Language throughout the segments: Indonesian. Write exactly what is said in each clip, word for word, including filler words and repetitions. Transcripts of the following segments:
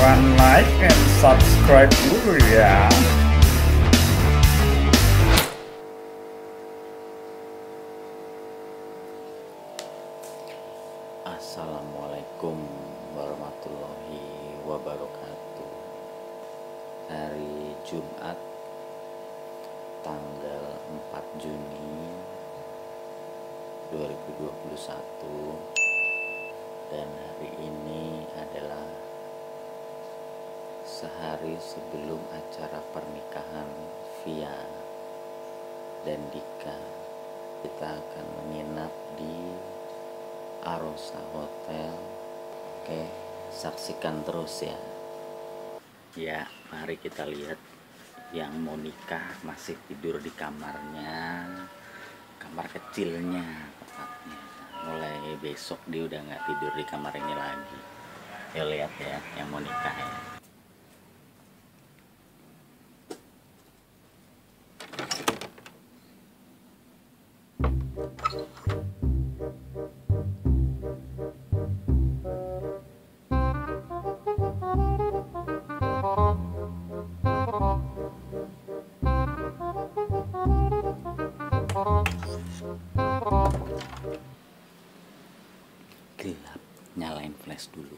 everyone, like and subscribe dulu ya. Assalamualaikum warahmatullahi wabarakatuh. Hari Jumat tanggal empat Juni dua ribu dua puluh satu, dan hari ini adalah sehari sebelum acara pernikahan Via dan Dika. Kita akan menginap di Arosa Hotel. Oke, saksikan terus ya. Ya, mari kita lihat yang mau nikah masih tidur di kamarnya, kamar kecilnya tepatnya. Mulai besok dia udah nggak tidur di kamar ini lagi. Ya lihat ya, yang mau nikah ya. Gelap, nyalain flash dulu.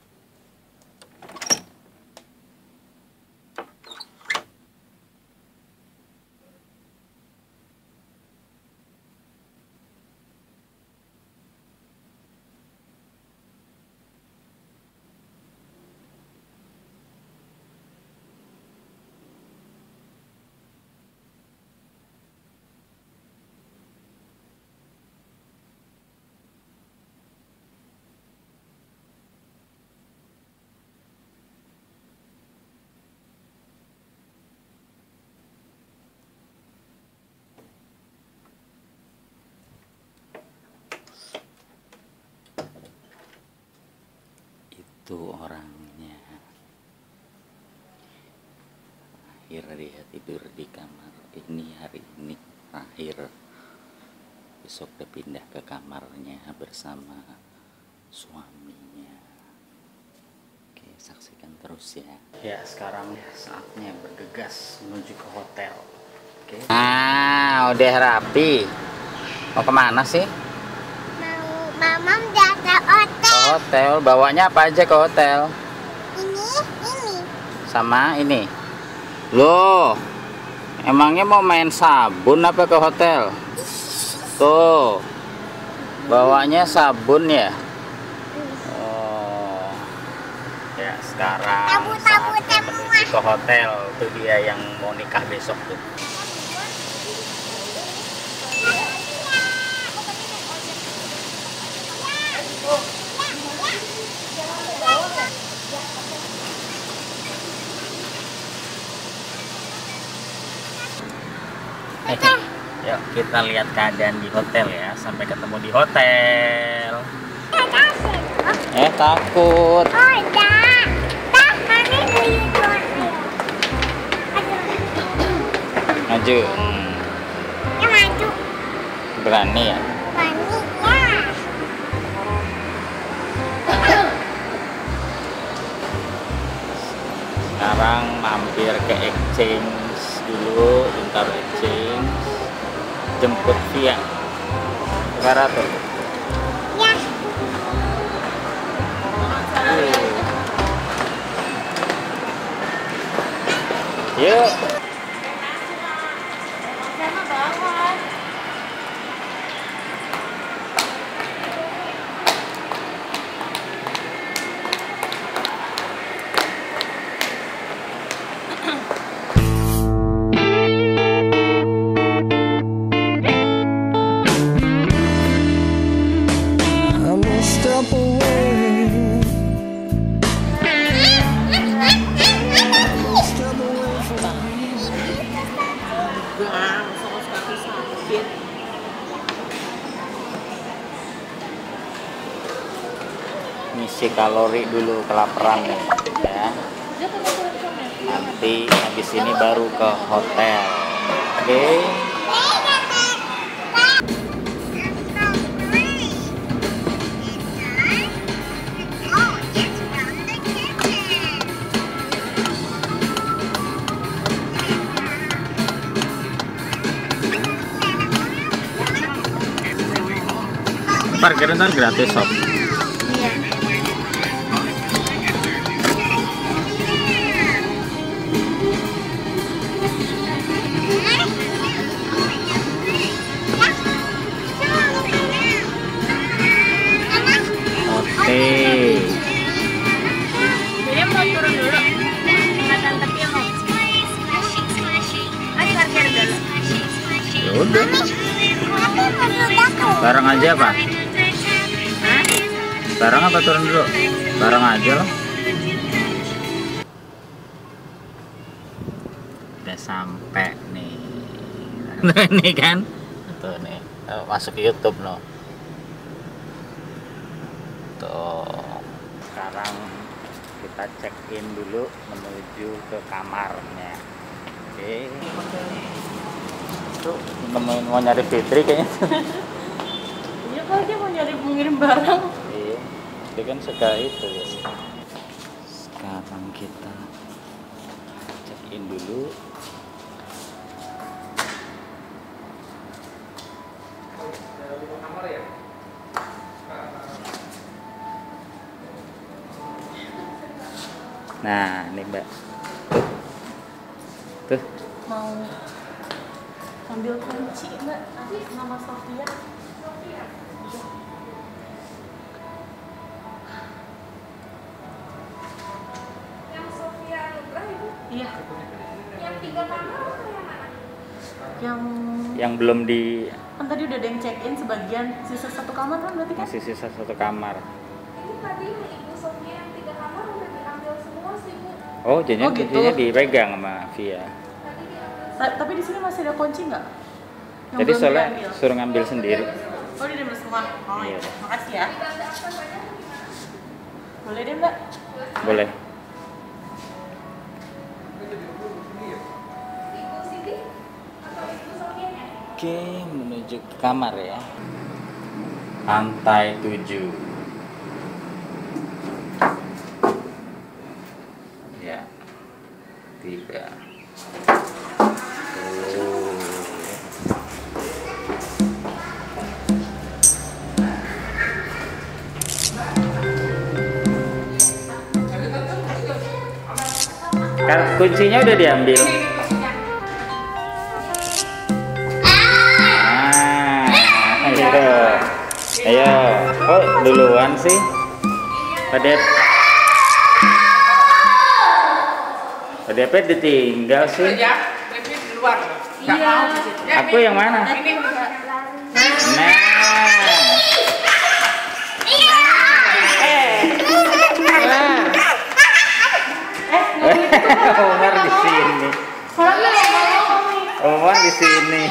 Itu orangnya. Akhir dia tidur di kamar ini hari ini terakhir. Besok dia pindah ke kamarnya bersama suaminya. Oke, saksikan terus ya. Ya, sekarang saatnya bergegas menuju ke hotel. Oke. Ah, udah rapi. Mau kemana sih? Mau mama udah ke hotel. Hotel, bawanya apa aja ke hotel? Ini, ini. Sama ini. Loh, emangnya mau main sabun apa ke hotel? Tuh, bawanya sabun ya. Oh, ya sekarang saatnya menuju ke hotel. Tuh dia yang mau nikah besok tuh. Eh, yuk kita lihat keadaan di hotel ya. Sampai ketemu di hotel. Eh, takut. Oh, enggak. Tak, kami punya hotel. Maju. Hmm. Ya, maju. Berani ya. Berani, ya. Sekarang mampir ke exchange dulu, bentar exchange, jemput Via. Sekarang tuh. Ya. Yuk. Ngisi kalori dulu, kelaparan nih ya. Nanti habis ini baru ke hotel. Oke. Okay. parkir ntar gratis sob. Iya. Oke. Jadi mau turun dulu. Ingatan tapi yang mau. Ayo parkir dulu. Ya udah. Bareng aja pak. Hah? Bareng apa turun dulu? Bareng aja loh. Udah sampai nih. Ini kan. Tuh nih. Masuk YouTube loh. Tuh. Sekarang kita check in dulu menuju ke kamarnya. Oke. Tuh nemuin mau nyari Fitri kayaknya. Iya kalau dia mau nyari mengirim barang. Iya, dia kan suka itu ya. Sekarang kita check in dulu. Nah, ini Mbak. Tuh. Tuh. Mau ambil kunci Mbak atas nama Sofia. Yang Sofia Anugrah itu Iya. yang tiga kamar atau yang mana? Yang Yang belum di kan tadi udah ada yang check in sebagian, sisa satu kamar kan berarti kan? masih sisa satu kamar. Ini tadi yang Ibu Sofia yang tiga kamar udah diambil semua sih Bu. Oh, jadinya Oh, gitu. jadinya dipegang sama Via. Tadi diambil. Ta- Tapi di sini masih ada kunci nggak? Yang Jadi belum soalnya diambil? suruh ngambil sendiri. Oh dia diambil semua. Oh Iya. iya. Makasih ya. Tidak ada apa saja gimana? Boleh deh Mbak. Boleh. Ibu Siti atau Ibu Sofia nya? Oke, menuju ke kamar ya. Lantai tujuh. Ya. Tiga. Oh. Kan kuncinya udah diambil. Ah, ayo, ayo. Oh, duluan sih. Pada Pada apa ditinggal sih? Ya, Devi di luar. Nggak mau di situ. Aku yang mana? Ini Nah. Umar di sini. Umar di sini.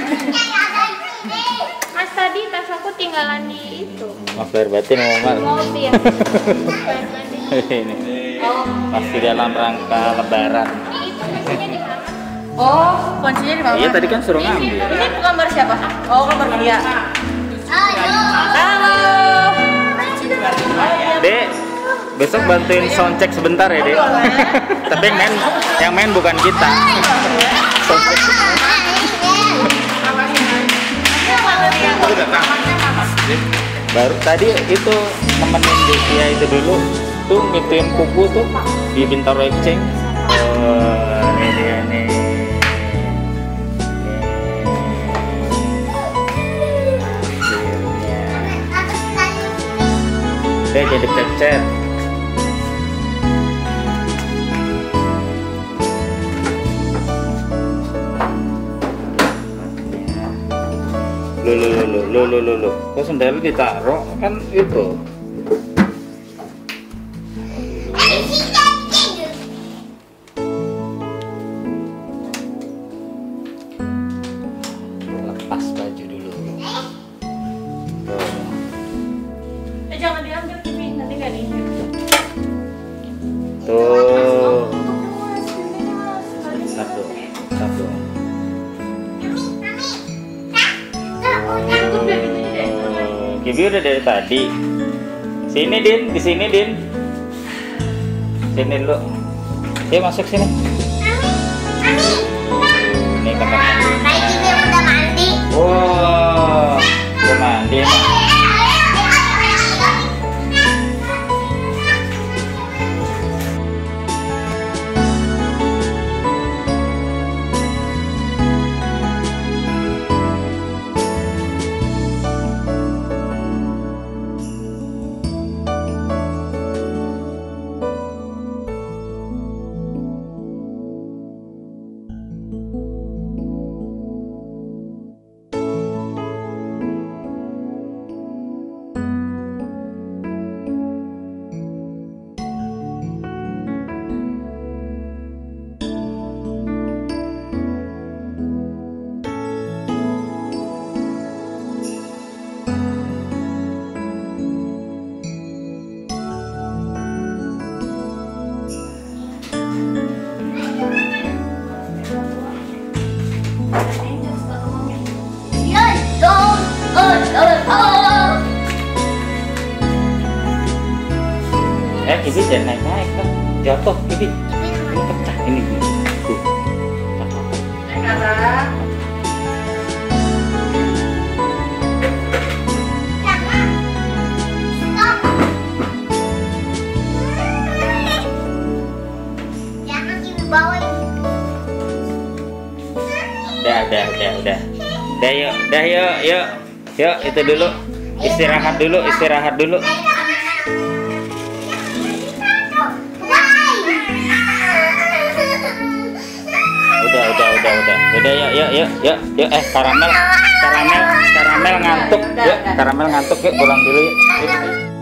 Mas tadi tas aku tinggalan di itu. Maaf lahir batin Umar. Mobil. Ini masih dalam rangka Lebaran. Kuncinya di mana? Oh, kuncinya di mana? Iya tadi kan suruh ngambil. Ini kamar siapa? Oh, kamar dia. Halo. Dek, besok bantuin soundcheck sebentar ya Dek. Tapi yang main, yang main bukan kita. Soundcheck. Baru tadi itu nemenin dia itu dulu tuh ngituin kuku tuh di Bintaro Exchange. Oh, ini dia nih. Oke, jadi pecet. Lu lu lu lu lu lu lu lu. Kok sendal ditaruh kan itu. Lepas baju dulu. Tuh. Eh jangan diambil Kimi, nanti nggak diinjek. Tuh. Satu, satu. Oh, Kibi udah dari tadi. Sini Din, di sini Din. Sini dulu. Dia masuk sini. Ini kamar mandi. Kayak Kimi udah mandi. Wow, udah mandi emang. Eh, Ibi jangan naik-naik kan. Jatuh, Ibi. Ini pecah ini. Tuh. Naik atas. Udah, udah, udah, udah. Udah yuk, udah yuk, yuk. Yuk, itu dulu. Istirahat dulu, istirahat dulu. Udah, udah, udah, udah. Udah, yuk, yuk, yuk, yuk, yuk. Eh, karamel, karamel, karamel ngantuk. Yuk, karamel ngantuk, yuk pulang dulu yuk. Yuk.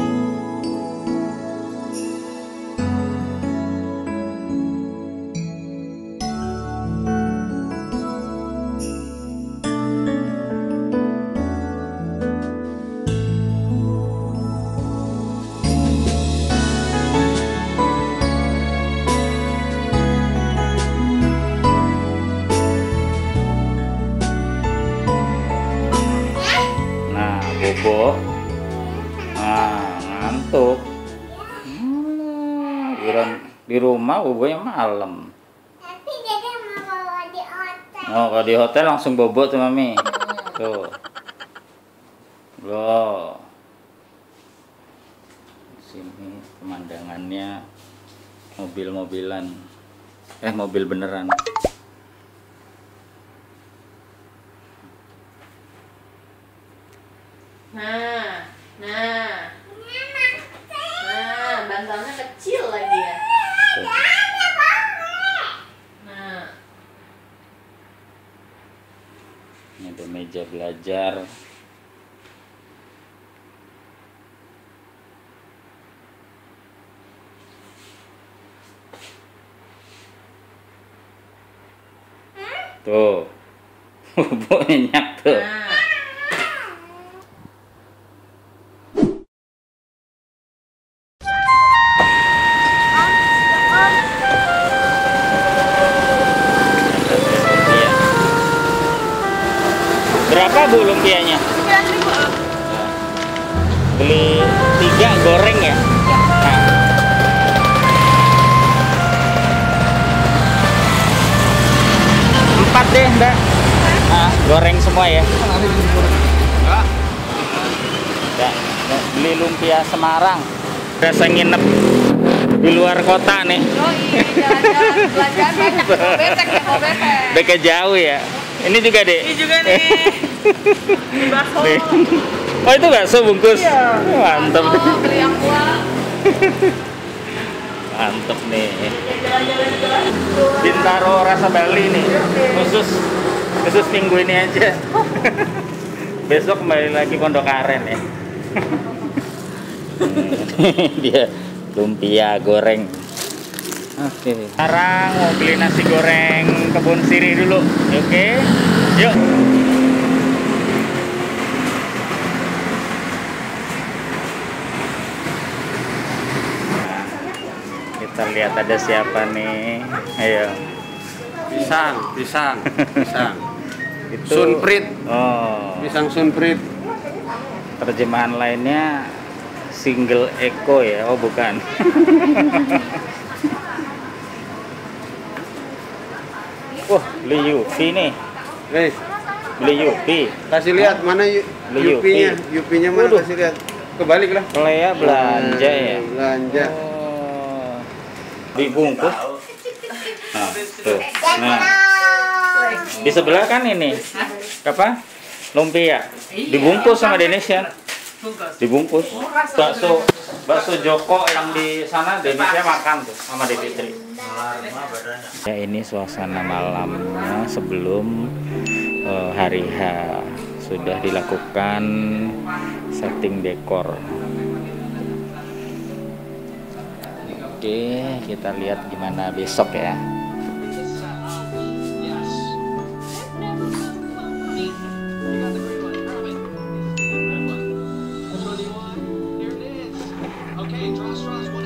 Bobo, nah ngantuk. Hmm, di rumah bobonya malam. Tapi Dede mau bawa di hotel. Oh, kalau di hotel langsung bobo tuh mami. Tuh, loh. Sini pemandangannya mobil-mobilan, eh mobil beneran. Nah, nah, nah, bantalnya kecil lagi ya. Nah, Ini ada meja belajar. Tuh, banyak tuh. nah. Berapa bu lumpianya? Beli tiga goreng ya? Nah. Empat deh mbak. Nah, goreng semua ya? Ya, beli lumpia Semarang. Rasa nginep di luar kota nih. Jalan-jalan, belajar banyak, mau betek ya, mau betek. Dekat jauh ya. Ini juga deh. Ini juga nih. Ini bakso. Nih. Oh itu bakso bungkus. Iya. Mantap. Bakso, beli yang kuah. Mantep nih. Jalan-jalan jalan. Bintaro rasa Bali nih. Khusus khusus minggu ini aja. Besok kembali lagi Pondok Aren ya. Dia lumpia goreng. Oke. Sekarang mau beli nasi goreng Kebun Sirih dulu. Oke. Yuk. Kita lihat ada siapa nih. Ayo. Pisang, pisang, pisang. Itu Sunprit. Oh. Pisang sunprit. Terjemahan lainnya single eco ya. Oh bukan. Wah, beli Yupi nih. Eh, Beli Yupi. kasih lihat mana yu, Beli Yupinya. Yupi. Yupinya mana, Waduh. kasih lihat. Kebalik lah. Lea belanja Eh, ya. Belanja. Oh. Dibungkus. Nah, tuh. Nah, di sebelah kan ini. Apa? Lumpia. Dibungkus sama Indonesia. Dibungkus. Bakso bakso Joko yang di sana Indonesia makan tuh sama di Fitri. Ya ini suasana malamnya sebelum uh, hari H sudah dilakukan setting dekor. Oke, kita lihat gimana besok ya. Okay, draw straws one